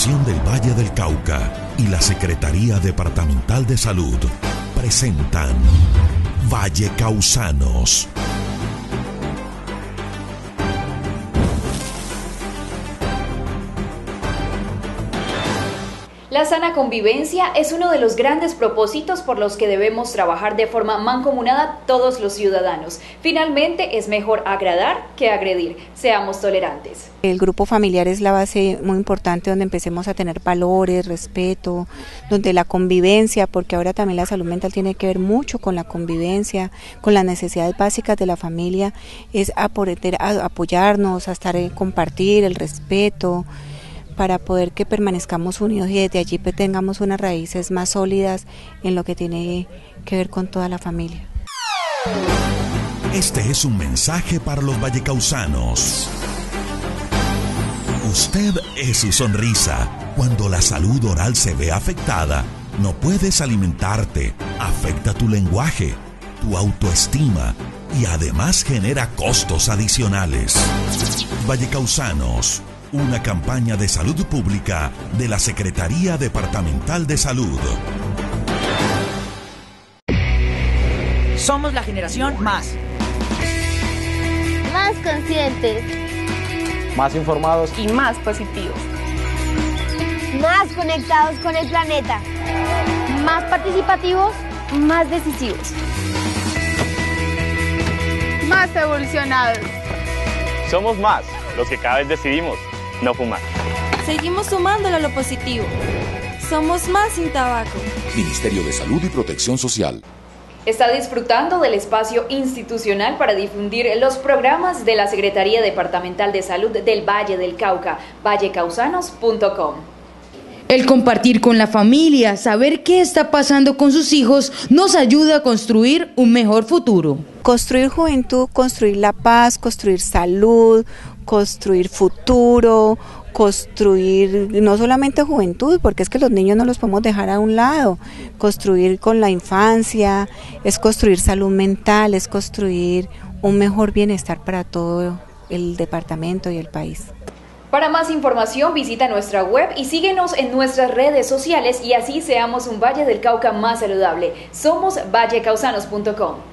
Gobernación del Valle del Cauca y la Secretaría Departamental de Salud presentan Vallecausanos. La sana convivencia es uno de los grandes propósitos por los que debemos trabajar de forma mancomunada todos los ciudadanos. Finalmente, es mejor agradar que agredir. Seamos tolerantes. El grupo familiar es la base muy importante donde empecemos a tener valores, respeto, donde la convivencia, porque ahora también la salud mental tiene que ver mucho con la convivencia, con las necesidades básicas de la familia, es aprender a apoyarnos, a estar compartir el respeto, para poder que permanezcamos unidos y desde allí tengamos unas raíces más sólidas en lo que tiene que ver con toda la familia. Este es un mensaje para los vallecausanos. Usted es su sonrisa. Cuando la salud oral se ve afectada, no puedes alimentarte, afecta tu lenguaje, tu autoestima y además genera costos adicionales. Vallecausanos, una campaña de salud pública de la Secretaría Departamental de Salud. Somos la generación más. Más conscientes. Más informados. Y más positivos. Más conectados con el planeta. Más participativos, más decisivos. Más evolucionados. Somos más los que cada vez decidimos no fumar. Seguimos sumándolo a lo positivo. Somos más sin tabaco. Ministerio de Salud y Protección Social. Está disfrutando del espacio institucional para difundir los programas de la Secretaría Departamental de Salud del Valle del Cauca, vallecausanos.com. El compartir con la familia, saber qué está pasando con sus hijos, nos ayuda a construir un mejor futuro. Construir juventud, construir la paz, construir salud, construir futuro, construir no solamente juventud, porque es que los niños no los podemos dejar a un lado, construir con la infancia, es construir salud mental, es construir un mejor bienestar para todo el departamento y el país. Para más información visita nuestra web y síguenos en nuestras redes sociales y así seamos un Valle del Cauca más saludable. Somos vallecausanos.com.